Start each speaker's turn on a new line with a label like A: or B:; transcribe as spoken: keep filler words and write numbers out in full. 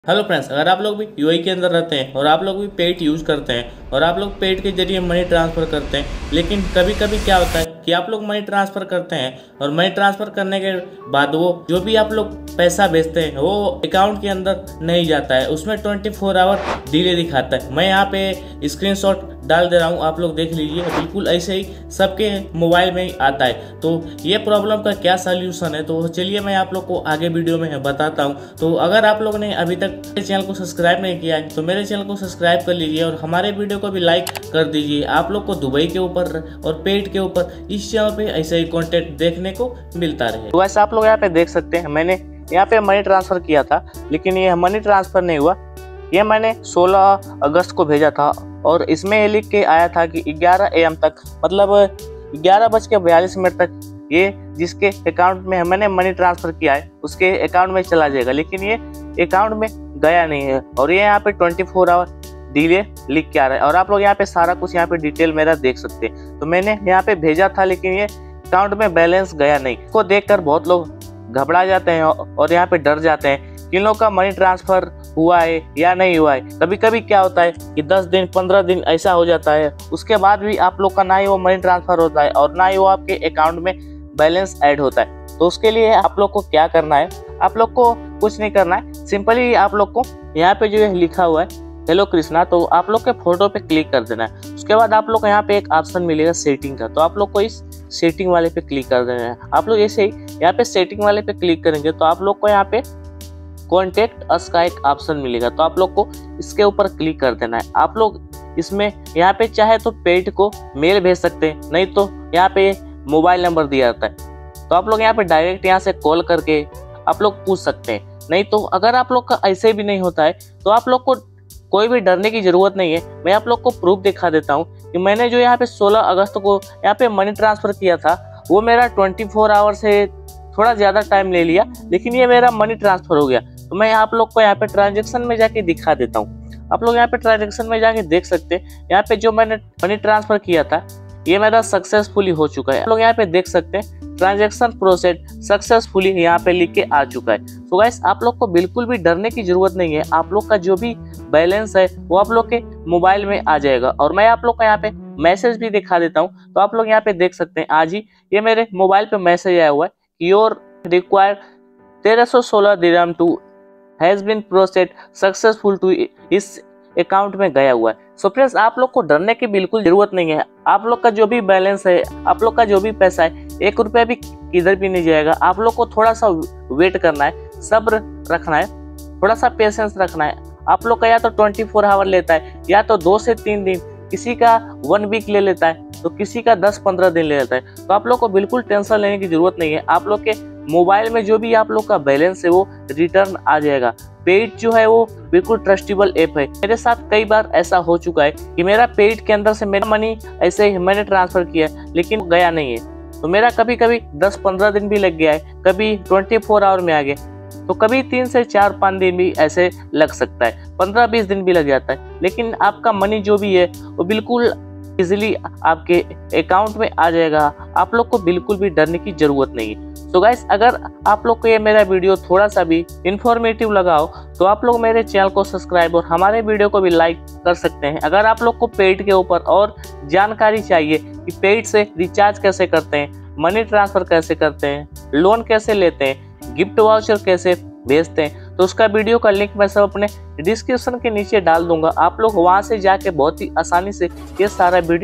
A: Hello friends, अगर आप लोग भी यूएई के अंदर रहते हैं और आप लोग भी पेड यूज़ करते हैं और आप लोग पेड के जरिए मनी ट्रांसफ़र करते हैं, लेकिन कभी कभी क्या होता है कि आप लोग मनी ट्रांसफ़र करते हैं और मनी ट्रांसफ़र करने के बाद वो जो भी आप लोग पैसा भेजते हैं वो अकाउंट के अंदर नहीं जाता है, उसमें ट्वेंटी फोर आवर डिले दिखाता है। मैं यहाँ पे स्क्रीनशॉट डाल दे रहा हूँ, आप लोग देख लीजिए। बिल्कुल ऐसे ही सबके मोबाइल में ही आता है। तो ये प्रॉब्लम का क्या सॉल्यूशन है, तो चलिए मैं आप लोग को आगे वीडियो में बताता हूँ। तो अगर आप लोग ने अभी तक मेरे चैनल को सब्सक्राइब नहीं किया है तो मेरे चैनल को सब्सक्राइब कर लीजिए और हमारे वीडियो को भी लाइक कर दीजिए। आप लोग को दुबई के ऊपर और पेड के ऊपर इस चैनल पे ऐसे ही कंटेंट देखने को मिलता रहे। तो वैसे आप लोग यहाँ पे देख सकते हैं, मैंने यहाँ पे मनी ट्रांसफ़र किया था, लेकिन ये मनी ट्रांसफ़र नहीं हुआ। ये मैंने सोलह अगस्त को भेजा था और इसमें ये लिख के आया था कि ग्यारह ए एम तक, मतलब ग्यारह बज के बयालीस मिनट तक ये जिसके अकाउंट में मैंने मनी ट्रांसफ़र किया है उसके अकाउंट में चला जाएगा, लेकिन ये अकाउंट में गया नहीं है। और ये यहाँ पे ट्वेंटी फोर आवर डिले लिख के आ रहा है और आप लोग यहाँ पे सारा कुछ यहाँ पे डिटेल मेरा देख सकते हैं। तो मैंने यहाँ पे भेजा था, लेकिन ये अकाउंट में बैलेंस गया नहीं। इसको देखकर बहुत लोग घबरा जाते हैं और यहाँ पे डर जाते हैं कि इन लोग का मनी ट्रांसफ़र हुआ है या नहीं हुआ है। कभी कभी क्या होता है कि दस दिन पंद्रह दिन ऐसा हो जाता है, उसके बाद भी आप लोग का ना ही वो मनी ट्रांसफ़र होता है और ना ही वो आपके अकाउंट में बैलेंस ऐड होता है। तो उसके लिए आप लोग को क्या करना है, आप लोग को कुछ नहीं करना है, सिंपली आप लोग को यहाँ पे जो है लिखा हुआ है हेलो कृष्णा, तो आप लोग के फोटो पे क्लिक कर देना है। उसके बाद आप लोग को यहाँ पे एक ऑप्शन मिलेगा सेटिंग का, तो आप लोग को इस सेटिंग वाले पे क्लिक कर देना है। आप लोग ऐसे ही यहाँ पे सेटिंग वाले पे क्लिक करेंगे तो आप लोग को यहाँ पे कॉन्टेक्ट अस का एक ऑप्शन मिलेगा, तो आप लोग को इसके ऊपर क्लिक कर देना है। आप लोग इसमें यहाँ पे चाहे तो पेड को मेल भेज सकते हैं, नहीं तो यहाँ पे मोबाइल नंबर दिया जाता है, तो आप लोग यहाँ पे डायरेक्ट यहाँ से कॉल करके आप लोग पूछ सकते हैं। नहीं तो अगर आप लोग का ऐसे भी नहीं होता है तो आप लोग को कोई भी डरने की जरूरत नहीं है। मैं आप लोग को प्रूफ दिखा देता हूँ कि मैंने जो यहाँ पे सोलह अगस्त को यहाँ पे मनी ट्रांसफ़र किया था वो मेरा ट्वेंटी फोर आवर से थोड़ा ज़्यादा टाइम ले लिया, लेकिन ये मेरा मनी ट्रांसफ़र हो गया। तो मैं आप लोग को यहाँ पे ट्रांजेक्शन में जाके दिखा देता हूँ। आप लोग यहाँ पे ट्रांजेक्शन में जाके देख सकते हैं, यहाँ पे जो मैंने मनी ट्रांसफ़र किया था ये मेरा सक्सेसफुली हो चुका है। आप लोग यहाँ पे देख सकते हैं ट्रांजैक्शन प्रोसेस सक्सेसफुली यहाँ पे लिख के आ चुका है। तो गाइस आप लोग को बिल्कुल भी डरने की जरूरत नहीं है। आप लोग का जो भी बैलेंस है वो आप लोग के मोबाइल में आ जाएगा। और मैं आप लोग को यहाँ पे मैसेज भी दिखा देता हूँ, तो आप लोग यहाँ पे देख सकते हैं आज ही ये मेरे मोबाइल पे मैसेज आया हुआ है, योर रिक्वायर्ड तेरह सौ सोलह दिरहम to has been processed successful to इस अकाउंट में गया हुआ है। सो फ्रेंड्स आप लोग को डरने की बिल्कुल जरूरत नहीं है। आप लोग का जो भी बैलेंस है, आप लोग का जो भी पैसा है, एक रुपया भी किधर भी नहीं जाएगा। आप लोग को थोड़ा सा वेट करना है, सब्र रखना है, थोड़ा सा पेशेंस रखना है। आप लोग का या तो ट्वेंटी फोर आवर लेता है या तो दो से तीन दिन, किसी का वन वीक ले लेता है तो किसी का दस पंद्रह दिन ले लेता है। तो आप लोग को बिल्कुल टेंशन लेने की जरूरत नहीं है। आप लोग के मोबाइल में जो भी आप लोग का बैलेंस है वो रिटर्न आ जाएगा। पेड जो है वो बिल्कुल ट्रस्टेबल ऐप है। मेरे साथ कई बार ऐसा हो चुका है कि मेरा पेड के अंदर से मेरा मनी ऐसे ही मैंने ट्रांसफर किया लेकिन गया नहीं है। तो मेरा कभी कभी दस पंद्रह दिन भी लग गया है, कभी ट्वेंटी फोर आवर में आ गया, तो कभी तीन से चार पाँच दिन भी ऐसे लग सकता है, पंद्रह बीस दिन भी लग जाता है। लेकिन आपका मनी जो भी है वो बिल्कुल इजीली आपके अकाउंट में आ जाएगा। आप लोग को बिल्कुल भी डरने की जरूरत नहीं है। तो गाइस अगर आप लोग को ये मेरा वीडियो थोड़ा सा भी इंफॉर्मेटिव लगा हो तो आप लोग मेरे चैनल को सब्सक्राइब और हमारे वीडियो को भी लाइक कर सकते हैं। अगर आप लोग को पेड के ऊपर और जानकारी चाहिए कि पेड से रिचार्ज कैसे करते हैं, मनी ट्रांसफर कैसे करते हैं, लोन कैसे लेते हैं, गिफ्ट वाउचर कैसे भेजते हैं, तो उसका वीडियो का लिंक मैं सब अपने डिस्क्रिप्शन के नीचे डाल दूंगा। आप लोग वहां से जाके बहुत ही आसानी से ये सारा वीडियो